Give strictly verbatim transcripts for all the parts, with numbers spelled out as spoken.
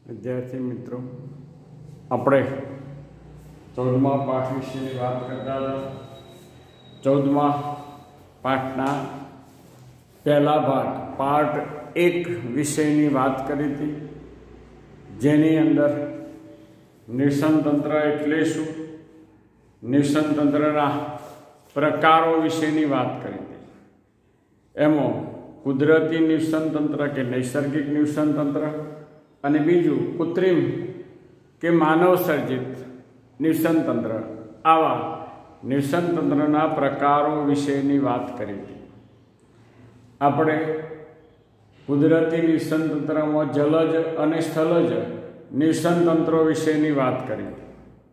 विद्यार्थी मित्रों, આપણે ચૌદમા પાઠ વિશેની વાત કરતા હતા। ચૌદમા પાઠના પહેલા ભાગ પાર્ટ એક વિષયની વાત કરી હતી, જેની અંદર નિવસન તંત્ર એટલે શું, નિવસન તંત્રના પ્રકારો વિશેની વાત કરી હતી। એમાં કુદરતી નિવસન તંત્ર કે નૈસર્ગિક નિવસન તંત્ર અને બીજું કૃત્રિમ કે માનવ સર્જિત નિવસન તંત્ર, આવા નિવસન તંત્રના પ્રકારો વિશેની વાત કરી હતી। આપણે કુદરતી નિવસન તંત્રમાં જલજ અને સ્થલજ નિવસન તંત્રો વિશેની વાત કરી હતી।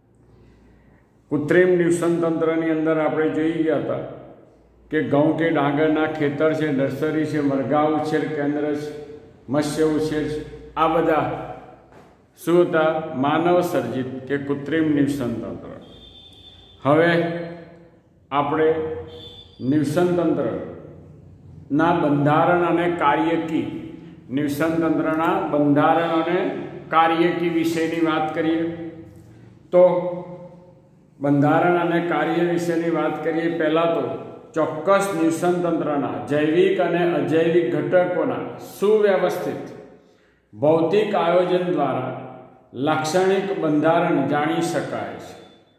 કૃત્રિમ નિવસન તંત્રની અંદર આપણે જોઈ ગયા હતા કે ઘઉં કે ડાંગરના ખેતર છે, નર્સરી છે, મરઘા ઉછેર કેન્દ્ર છે, મત્સ્ય ઉછેર છે, આ બધા શું હતા? માનવ સર્જિત કે કૃત્રિમ નિવસન તંત્ર। હવે આપણે નિવસન તંત્રના બંધારણ અને કાર્યકી નિવસન તંત્રના બંધારણ અને કાર્યકી વિશેની વાત કરીએ તો બંધારણ અને કાર્ય વિશેની વાત કરીએ પહેલાં તો ચોક્કસ નિવસન તંત્રના જૈવિક અને અજૈવિક ઘટકોના સુવ્યવસ્થિત ભૌતિક આયોજન દ્વારા લાક્ષણિક બંધારણ જાણી શકાય છે।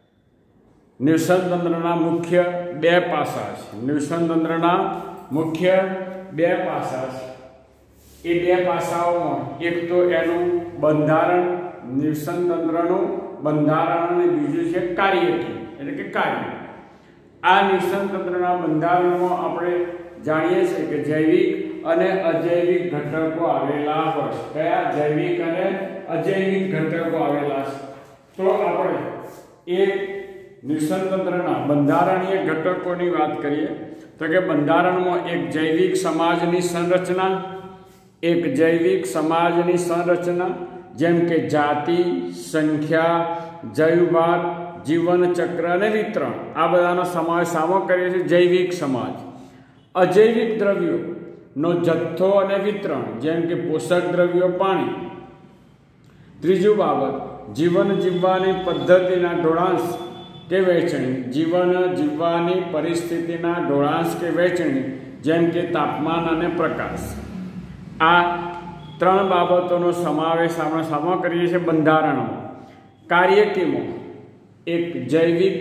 નિવસન તંત્રના મુખ્ય બે પાસા છે। નિવસન તંત્રના મુખ્ય બે પાસા છે। એ બે પાસાઓમાં એક તો એનું બંધારણ, નિવસન તંત્રનું બંધારણ, અને બીજું છે કાર્યકી એટલે કે કાર્ય। આ નિવસન તંત્રના બંધારણમાં આપણે જાણીએ છીએ કે જૈવિક અને અજૈવિક ઘટકો આવેલા હોય છે। કયા? જૈવિક અને અજૈવિક ઘટકો આવેલા છે। તો આપણે એ નિવસન તંત્રના બંધારણીય ઘટકોની વાત કરીએ તો કે બંધારણમાં એક જૈવિક સમાજની સંરચના, એક જૈવિક સમાજની સંરચના જેમ કે જાતિ, સંખ્યા, જૈવભાર, જીવન ચક્ર અને વિતરણ, આ બધાનો સમાવેશ આમાં કરીએ છીએ જૈવિક સમાજ। અજૈવિક દ્રવ્યો નો જથ્થો અને વિતરણ જેમ કે પોષક દ્રવ્યો, પાણી। ત્રીજું બાબત જીવન જીવવાની પદ્ધતિના ઢોળાંશ કે વહેંચણી, જીવન જીવવાની પરિસ્થિતિના ઢોળાંશ કે વહેંચણી જેમ કે તાપમાન અને પ્રકાશ। આ ત્રણ બાબતોનો સમાવેશ આપણે સામો કરીએ છીએ બંધારણમાં। કાર્યકીમાં એક જૈવિક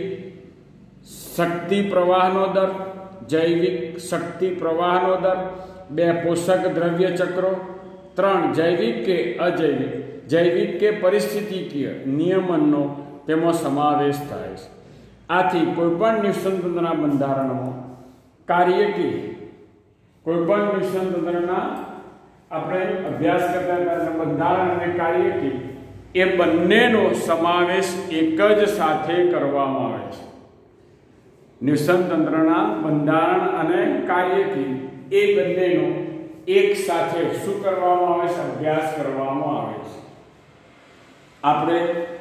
શક્તિ પ્રવાહનો દર, જૈવિક શક્તિ પ્રવાહનો દર, બે પોષક દ્રવ્ય ચક્રો, ત્રણ જૈવિક કે અજૈવિક, જૈવિક કે પરિસ્થિતિકીય નિયમનનો તેમાં સમાવેશ થાય છે। આથી કોઈપણ નિવસન તંત્રના બંધારણમાં કાર્યકી, કોઈપણ નિવસન તંત્રના આપણે અભ્યાસ કરતા હતા બંધારણ અને કાર્યકી એ બંનેનો સમાવેશ એક જ સાથે કરવામાં આવે છે। નિવસન તંત્રના બંધારણ અને કાર્યકી એ બંનેનો એક સાથે શું કરવામાં આવે છે? અભ્યાસ કરવામાં આવે છે। આપણે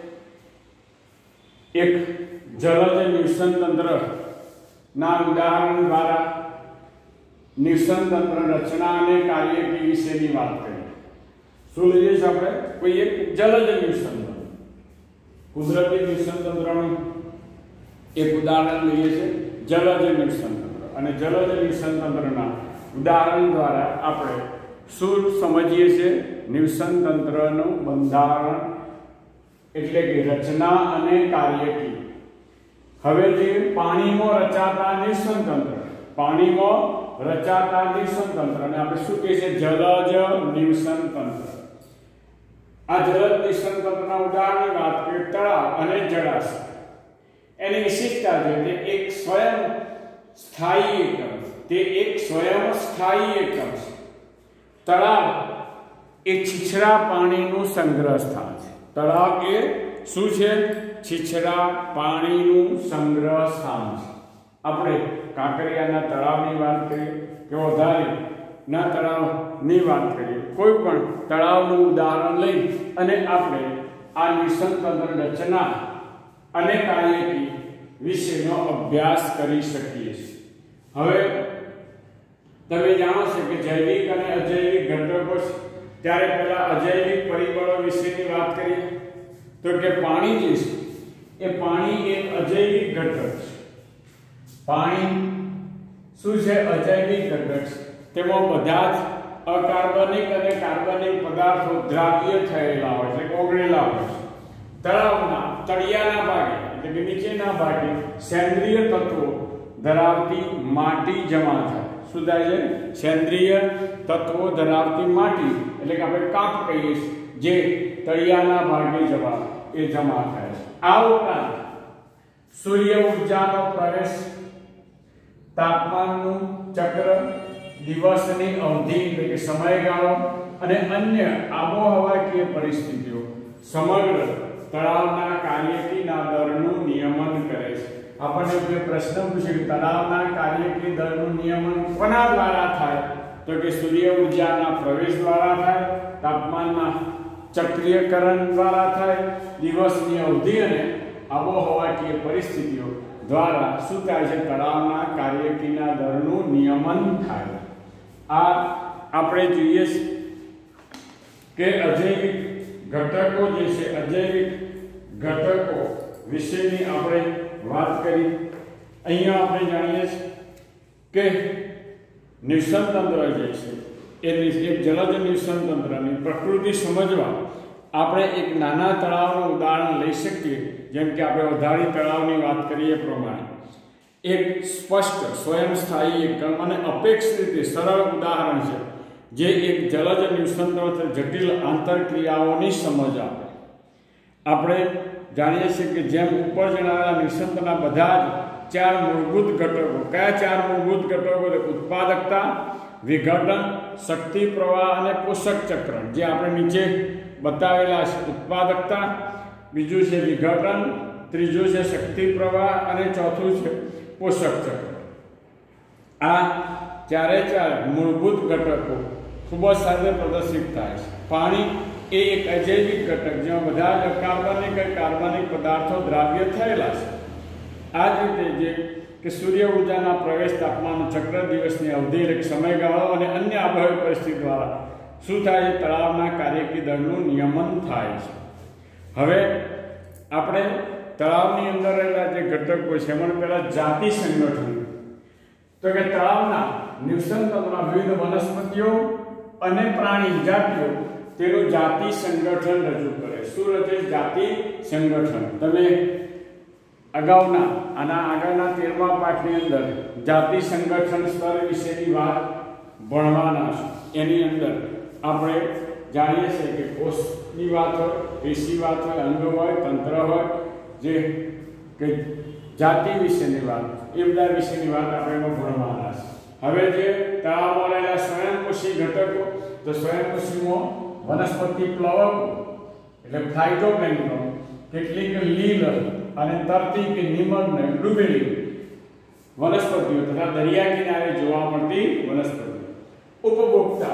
એક જલજ નિવસન તંત્રના ઉદાહરણ દ્વારા નિવસન તંત્ર રચના અને કાર્યકી વિશેની વાત કરીએ। શું લઈએ છીએ આપણે? કોઈ એક જલજ નિવસન તંત્ર, કુદરતી નિવસન તંત્રનું એક ઉદાહરણ લઈએ છીએ, જલજ નિવસન તંત્ર। અને જલજ નિવસન તંત્રના ઉદાહરણ દ્વારા આપણે શું સમજીએ છીએ? નિવસન તંત્રનું બંધારણ એટલે કે રચના અને કાર્યકી। હવે જે પાણીમાં રચાતા નિવસન તંત્ર, પાણીમાં રચાતા નિવસન તંત્રને આપણે શું કહીએ છીએ? જલજ નિવસન તંત્ર। આ જલજ નિવસન તંત્રના ઉદાહરણની વાત કરીએ તળાવ અને જળાશય। એની વિશેષતા છે તે એક સ્વયં સ્થાયી એકમ, તે એક સ્વયં સ્થાયી એકમ છે। તળાવ એ છીછરા પાણીનું સંગ્રહ સ્થાન છે। તળાવ એ શું છે? છીછરા પાણીનું સંગ્રહ સ્થાન છે। આપણે કાંકરિયાના તળાવની વાત કરીએ કે વધારેના તળાવની વાત કરીએ, કોઈ પણ તળાવનું ઉદાહરણ લઈ અને આપણે આ નિવસન તંત્ર રચના અને કાર્યકી વિશેનો અભ્યાસ કરી શકીએ છીએ। હવે તમે જાણો છો કે જૈવિક અને અજૈવિક ઘટકો છે, ત્યારે પહેલા અજૈવિક પરિબળો વિશેની વાત કરીએ તો કે પાણી જે છે એ પાણી એક અજૈવિક ઘટક છે. પાણી શું છે? અજૈવિક ઘટક છે. તેમાં બધા જ અકાર્બનિક અને કાર્બનિક પદાર્થો દ્રાવ્ય થયેલા હોય છે, ઓગળેલા હોય છે. તળાવના તળિયાના ભાગે એટલે કે નીચેના ભાગે સેન્દ્રિય તત્વો ધરાવતી માટી જમા થાય. શું થાય છે? સેન્દ્રિય તત્વો ધરાવતી માટી એટલે કે આપણે કાંપ કહીએ જે તળિયાના ભાગે જવા એ જમા થાય છે. આ ઉપરાંત સૂર્ય ઊર્જાનો પ્રવેશ, તાપમાનનું ચક્ર, દિવસની અવધિ એટલે કે સમયગાળો અને અન્ય આબોહવાકીય પરિસ્થિતિઓ સમગ્ર તળાવના કાર્યકીના દળનું નિયમન કરે છે. આપણને કોઈ પ્રશ્ન પૂછે કે તળાવના કાર્યકી દળનું નિયમન કોના દ્વારા થાય? તો કે સૂર્ય ઊર્જાના પ્રવેશ દ્વારા થાય, તાપમાનના ચક્રીયકરણ દ્વારા થાય, દિવસની અવધિ અને આબોહવાકીય પરિસ્થિતિઓ દ્વારા શું થાય છે? તળાવના કાર્યકીના દળનું નિયમન થાય. આ આપણે જોઈએ કે અજૈવિક ઘટકો જે છે, અજૈવિક ઘટકો વિશેની આપણે વાત કરી. અહીંયા આપણે જાણીએ છીએ કે નિવસન તંત્ર જે છે એ એક જલજ નિવસન તંત્રની પ્રકૃતિ સમજવા આપણે એક નાના તળાવનું ઉદાહરણ લઈ શકીએ. જેમ કે આપણે વધારી તળાવની વાત કરીએ પ્રમાણે એક સ્પષ્ટ સ્વયંસ્થાયી એકદમ અને અપેક્ષિત રીતે સરળ ઉદાહરણ છે જે એક જલજ નિવસન તંત્ર જટિલ આંતરક્રિયાઓની સમજ આપે. આપણે જાણીએ છીએ કે જેમ ઉપર જણાવેલા નિવસનના બધા જ ચાર મૂળભૂત ઘટકો, કયા ચાર મૂળભૂત ઘટકો? ઉત્પાદકતા, વિઘટન, શક્તિ પ્રવાહ અને પોષક ચક્ર. જે આપણે નીચે બતાવેલા છે. ઉત્પાદકતા, બીજું છે વિઘટન, ત્રીજું છે શક્તિ પ્રવાહ અને ચોથું છે પોષક ચક્ર. આ ચારે ચાર મૂળભૂત ઘટકો ખૂબ જ સારી પ્રદર્શિત થાય છે. પાણી એ એક અજૈવિક ઘટક જેમાં બધા જ અકાર્બનિક અને કાર્બનિક પદાર્થો દ્રાવ્ય થયેલા છે. આ જ રીતે જે કે સૂર્ય ઊર્જાના પ્રવેશ, તાપમાન ચક્ર, દિવસની અવધિ એટલે સમયગાળો અને અન્ય આબોહવા પરિસ્થિતિ દ્વારા શું થાય છે? તળાવના કાર્યકી દળનું નિયમન થાય છે. હવે આપણે તળાવની અંદર રહેલા જે ઘટકો છે એમાં પહેલા જાતિ સંગઠન. તો કે તળાવના નિવસન તંત્રમાં વિવિધ વનસ્પતિઓ અને પ્રાણી જાતિઓ તેનું જાતિ સંગઠન રજૂ કરે. શું રચે? જાતિ સંગઠન. તમે અગાઉના આના આગળના તેરમા પાઠની અંદર જાતિ સંગઠન સ્તર વિશેની વાત ભણવાના છે. એની અંદર આપણે જાણીએ છીએ કે કોષની વાત હોય, પેશી વાત હોય, અંગ હોય, તંત્ર હોય, જે કે જાતિ વિશેની વાત, એ બધા વિશેની વાત આપણે એમાં ભણવાના છે. હવે જે તળાવમાં રહેલા સ્વયંપોષી ઘટકો, તો સ્વયંપોષીમાં વનસ્પતિ પ્લવકો એટલે ફાઇટોપ્લેન્ક્ટન, કેટલીક લીલ અને તરતી કે નિમગ્ન ડૂબેલી વનસ્પતિઓ તથા દરિયા કિનારે જોવા મળતી વનસ્પતિઓ. ઉપભોક્તા,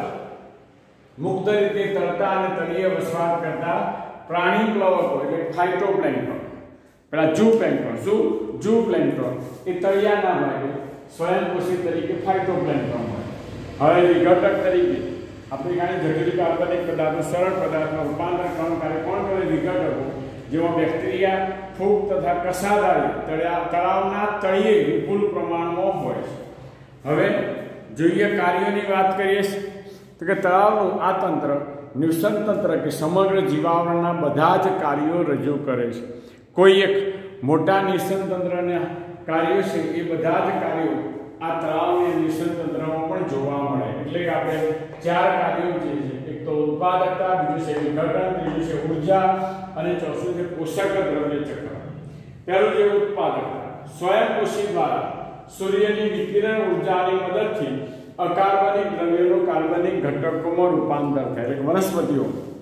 મુક્ત રીતે તરતા અને તળિયે વસવાટ કરતા પ્રાણી પ્લવકો એટલે ફાઇટોપ્લેન્ક્ટન. પેલા ઝૂપ્લેન્ક્ટન, શું? ઝૂપ્લેન્ક્ટન એ તળિયાના ભાગે સ્વયંપોષી તરીકે ફાઇટોપ્લેન્ક્ટન હોય. હવે વિઘટક તરીકે આપણે જાણીએ જટિલ કાર્બનિક પદાર્થો સરળ પદાર્થમાં રૂપાંતર કરવાનું કોણ કરે? વિઘટકો, જેમાં બેક્ટેરિયા, ફૂગ તથા કસાદારી તળાવના તળિયે વિપુલ પ્રમાણમાં હોય છે. હવે જોઈએ કાર્યોની વાત કરીએ તો કે તળાવનું આ તંત્ર, નિવસન તંત્ર કે સમગ્ર જીવાવરણના બધા જ કાર્યો રજૂ કરે છે. કોઈ એક મોટા નિવસન તંત્રના કાર્યો છે એ બધા જ કાર્યો આ તળાવની નિવસન તંત્રમાં પણ જોવા મળે. એટલે કે આપણે ચાર કાર્યો જે છે, એક તો ઉત્પાદકતા, બીજું છે વિઘટન, ત્રીજું છે ઉર્જા અને ચોથું છે પોષક દ્રવ્ય ચક્ર. પહેલું છે ઉત્પાદકતા. સ્વયંપોષી દ્વારા સૂર્યની વિકિરણ ઉર્જાની મદદથી અકાર્બનિક દ્રવ્યોનું કાર્બનિક ઘટકોમાં રૂપાંતર થાય. એટલે વનસ્પતિઓ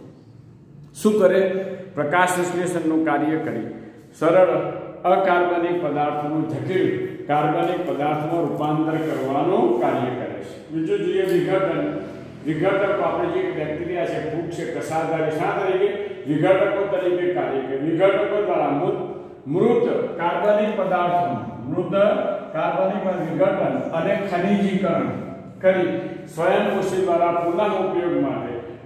શું કરે? પ્રકાશ સંશ્લેષણનું કાર્ય કરી સરળ અકાર્બનિક પદાર્થોનું જટિલ કાર્બનિક પદાર્થમાં રૂપાંતર કરવાનું કાર્ય કરે છે. બીજું જોઈએ વિઘટન. વિઘટકો આપણે જે બેક્ટેરિયા છે, ફૂગ છે, કસાદારી શા તરીકે? વિઘટકો તરીકે કાર્ય કરે. વિઘટકો દ્વારા મૃત કાર્બનિક પદાર્થો, મૃત કાર્બનિક વિઘટન અને ખનિજીકરણ કરી સ્વયંપોષી દ્વારા પુનઃ ઉપયોગ માટે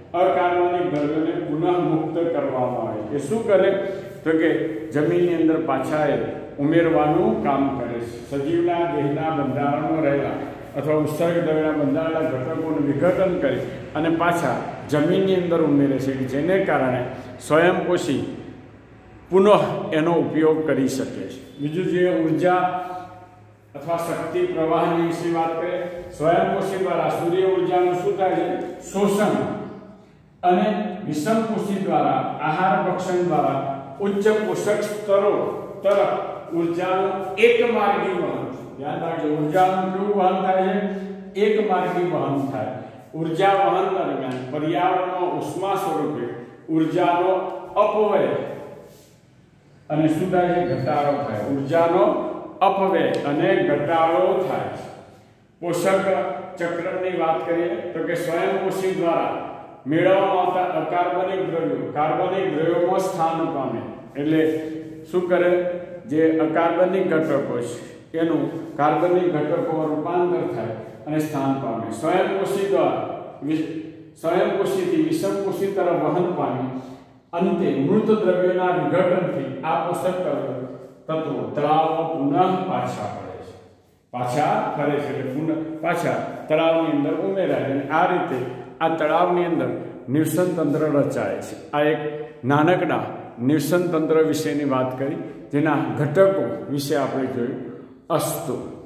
અકાર્બનિક દ્રવ્યોને પુનઃ મુક્ત કરવામાં આવે. એ શું કરે તો કે જમીનની અંદર પાછા એ ઉમેરવાનું કામ કરે છે. સજીવના દેહના બંધારણમાં રહેલા અથવા ઉત્સર્ગ દ્રવ્યના બંધાયેલા ઘટકોનું વિઘટન કરી અને પાછા જમીનની અંદર ઉમેરે છે, જેને કારણે સ્વયંપોષી પુનઃ એનો ઉપયોગ કરી શકે છે. બીજું જે ઉર્જા અથવા શક્તિ પ્રવાહની વિશે વાત કરીએ, સ્વયંપોષી દ્વારા સૂર્ય ઉર્જાનું શું થાય છે? શોષણ. અને વિષમપોષી દ્વારા આહાર ભક્ષણ દ્વારા ઉચ્ચ પોષક સ્તરો તરફ ઉર્જાનું એક માર્ગી વહન. ધ્યાન રાખજો, ઉર્જાનું કેવું વહન થાય છે? એક માર્ગી વહન થાય. ઉર્જા વહન દરમિયાન પર્યાવરણમાં ઉષ્મા સ્વરૂપે ઉર્જાનો અપવ્યય અને શું થાય છે? ઘટાડો થાય. ઉર્જાનો અપવ્યય અને ઘટાડો થાય. પોષક ચક્રની વાત કરીએ તો કે સ્વયંપોષી દ્વારા મેળવવામાં આવતા અકાર્બનિક દ્રવ્યો કાર્બનિક દ્રવ્યોમાં સ્થાન પામે. એટલે શું કરે? જે અકાર્બનિક ઘટકો છે એનું કાર્બનિક ઘટકોમાં રૂપાંતર થાય અને સ્થાન પામે. સ્વયંપોષી દ્વારા સ્વયંપોષીથી વિષમપોષી તરફ વહન પામી અંતે મૃત દ્રવ્યોના વિઘટનથી આ પોષક તત્વો તળાવમાં પુનઃ પાછા પડે છે. પાછા ફરે છે એટલે પુનઃ પાછા તળાવની અંદર ઉમેરાય. અને આ રીતે આ તળાવની અંદર નિવસન તંત્ર રચાય છે. આ એક નાનકડા નિવસન તંત્ર વિશેની વાત કરી, જેના ઘટકો વિશે આપણે જોયું. અસ્તુ.